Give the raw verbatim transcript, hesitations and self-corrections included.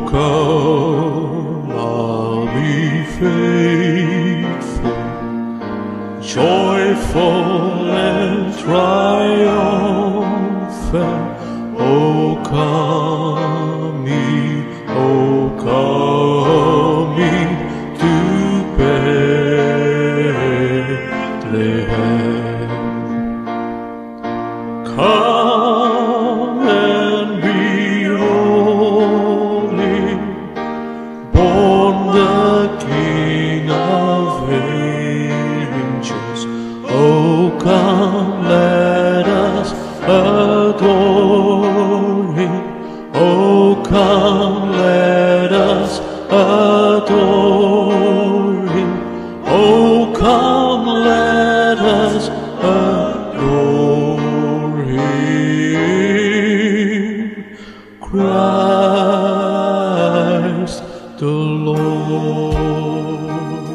come, I'll be faithful, joyful and triumphant. O come ye, O come ye to Bethlehem. Come and behold him, born the King of angels. Oh, come, let us adore him. Oh, come, let us adore him. Oh, come, let us adore him. Christ the Lord.